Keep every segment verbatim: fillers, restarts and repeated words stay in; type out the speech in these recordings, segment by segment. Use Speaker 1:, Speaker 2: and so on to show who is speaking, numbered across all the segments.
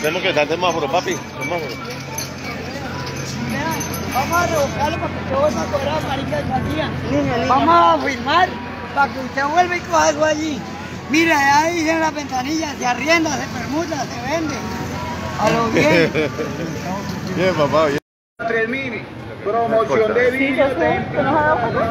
Speaker 1: Tenemos que estar semáforo, papi. Semáforo.
Speaker 2: Vamos a revocarlo para que usted vuelva a cobrar marica de salida. Vamos a filmar para que usted vuelva y coja algo allí. Mira, ahí dicen las ventanillas, se arrienda, se permuta, se vende. A lo bien.
Speaker 1: Bien, papá, bien.
Speaker 3: tres mil. Promoción de vídeo.
Speaker 4: ¿Se nos ha dado cuenta?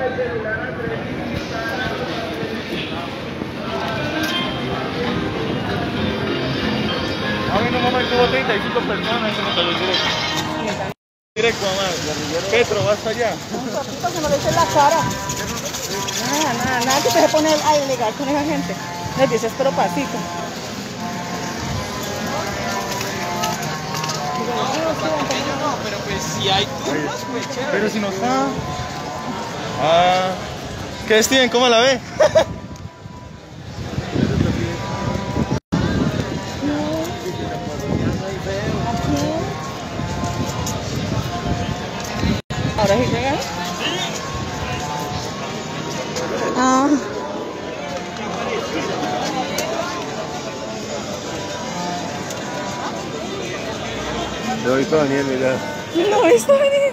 Speaker 1: A mí en un momento hubo treinta y cinco personas y se me salió directo. Directo, mamá. Petro, vas allá.
Speaker 4: Un ratito que no le echen la cara. Nada, nada, nada que te se pone a ilegal con esa gente. Les dices pero pasito.
Speaker 5: No, pero pues si hay turnos, pues chévere.
Speaker 1: Pero si no está. Ah. ¿Qué, Steven? ¿Cómo la ve?
Speaker 4: Ahora sí llegan. Ah.
Speaker 1: Lo he visto Daniel, mira.
Speaker 4: No he visto venir.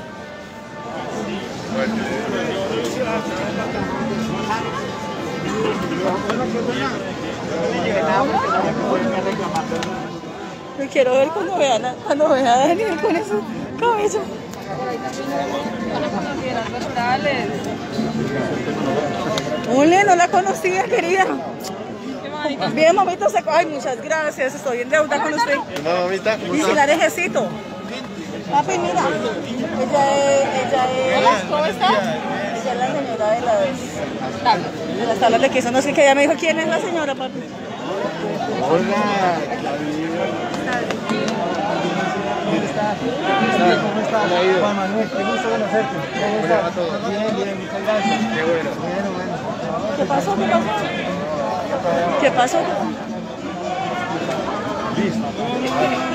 Speaker 4: Me quiero ver cuando vean a, cuando vean a Daniel con ese cabello. Ole, no la conocía, querida. Bien, mamita, se... Ay, muchas gracias, estoy en deuda con usted.
Speaker 1: ¿Cómo, mamita? ¿Cómo
Speaker 4: Y si
Speaker 1: está?
Speaker 4: la necesito. Papi, mira, ella es, ella es, ¿cómo está? Ella es la señora de las tablas. De las tablas de queso, no sé, que ella me dijo quién es la señora, papi.
Speaker 1: Hola.
Speaker 3: ¿Cómo está? Juan Manuel, qué gusto conocerte. ¿Cómo está? Bien, bien, muchas gracias. Qué bueno. Bueno, bueno.
Speaker 4: ¿Qué pasó? ¿Qué pasó? ¿Qué pasó?
Speaker 3: Listo.